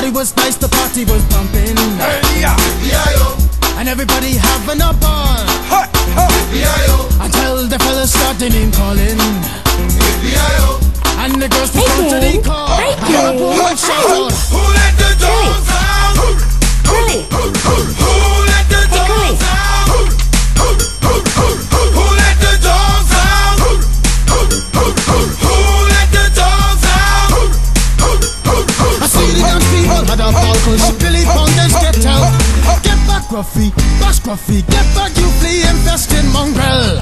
party was nice, the party was pumping. Hey, yeah. And everybody having a ball. Hey, hey. Until the fellas started name calling. And the girls respond to the call. I heard a woman shout out, Who let the dogs out? Who let the dogs out? Who let the dogs out? Who let the dogs out? I see the young people had a ball cause Billy Fountains get out. Get back Gruffy, bash Gruffy, get back you flea infested mongrel.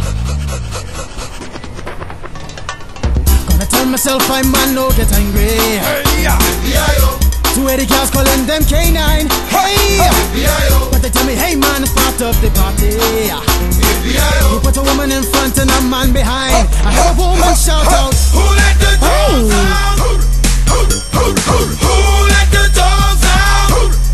Gonna tell myself I'm man, no get angry. Hey, yeah. 280 cars calling them K9. Hey, but they tell me, hey man, start up the party. You put a woman in front and a man behind. I heard a woman shout out, Who let the dogs out? Who let the dogs out?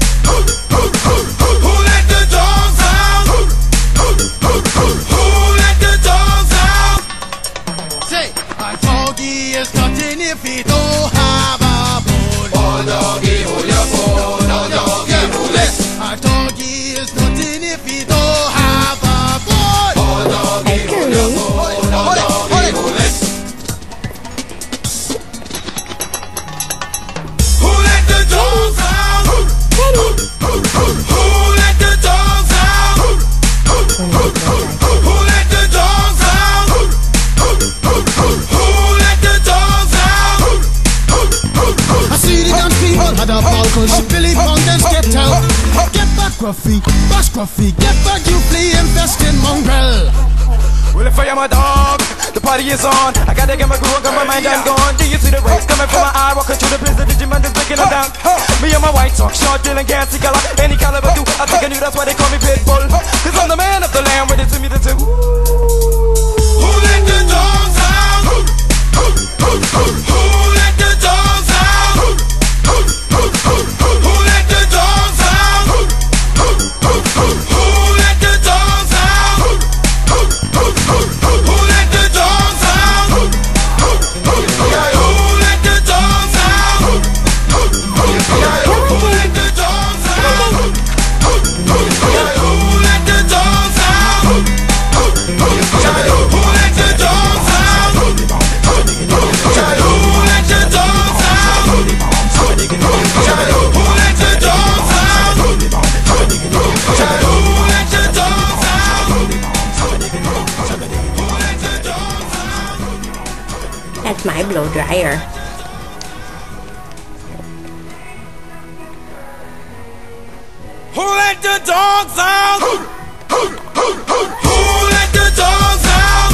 Who let the dogs out? Who let the dogs out? say, a doggy is nothing if he don't have a bone. Oh doggy, hold your bone. Oh doggy, hold it. A doggy is nothing if he don't have a bone. Oh doggy, hold your bone. Oh doggy, hold it. Who let the dogs out? Who let the dogs out? Who let the dogs out? Who let the dogs out? I see the young people had a ball cause Billy Fountains get out. Get back Gruffy, bash Gruffy, get back you flea infested mongrel. Well, if I am a dog, the party is on. I gotta get my groove, got my mind, I'm gone. Do you see the rays coming from my eye? Walking through the prison, Digimon is breaking them down. Me and my white talk, short, dealing, gassy color. Any caliber do, I think I knew that's why they call me Pitbull. Cause I'm the man of the land, ready to me the two. Who let the dogs out? Who let the dogs out? Who let the dogs out? Who let the dogs out? Who let the dogs out? Who let the dogs out? Who let the dogs out? Who let the dogs out? Who let the dogs out? Who let the dogs out? Who let the dogs out? Who let the dogs out? Who let the dogs out? That's my blow dryer. Who let the dogs out? Who let the dogs out?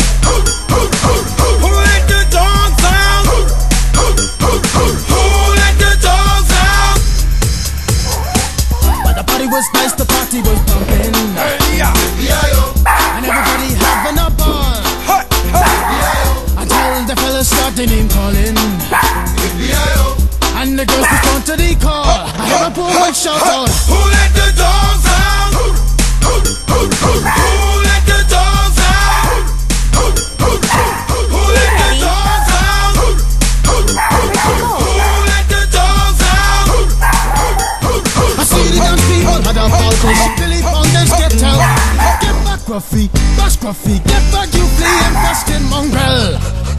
Who let the dogs out? Who let the dogs out? But the party was nice, the party was pumping. Hey, yeah. And everybody having a ball. Hey, hey. Until the fellas started name calling. And the girls respond to the call. I heard a woman shout out, Who let the dogs out? Who let the dogs out? Who let the dogs out? Who let the dogs out? I see the young people had a ball cause Billy Fountains get out. Get back Gruffy, bash Gruffy, get back you flea infested mongrel.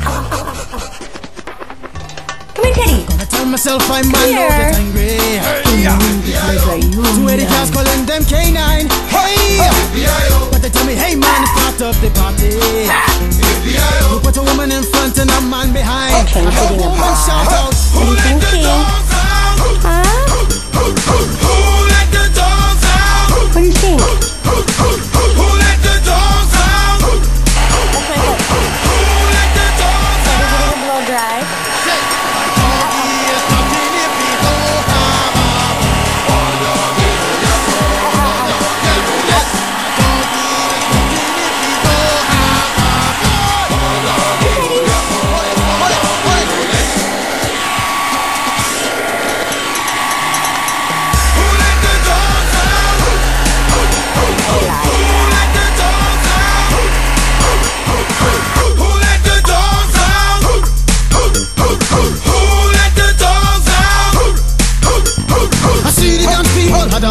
Come here, Teddy. Gonna tell myself I'm man, no get angry. Because I you 280 cars calling them K9. Hey, but they tell me, hey man, start up the party. You put a woman in front and a man behind. Okay, I heard a sitting up. woman shout out, What are you thinking? Huh? Who let the dogs out? What do you think? Who let the dogs out? That's my foot. Who let the dogs Is out? it a blow dry?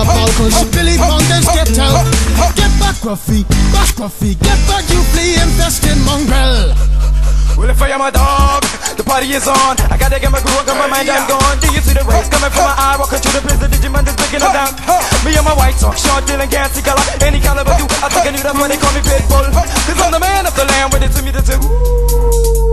ball, cause Billy Bonders get out. Get back, Ruffy, get back, you flea infested mongrel. Well, if I am a dog, the party is on. I gotta get my groove on, got my mind, I'm gone. Do you see the rays coming from my eye? Walking through the prison, Digimon is breaking them down. Me and my white talk, short, dealing, gassy color. Any caliber, do I think I knew that's why they call me Pitbull. Cause I'm the man of the land, with it to me, the two.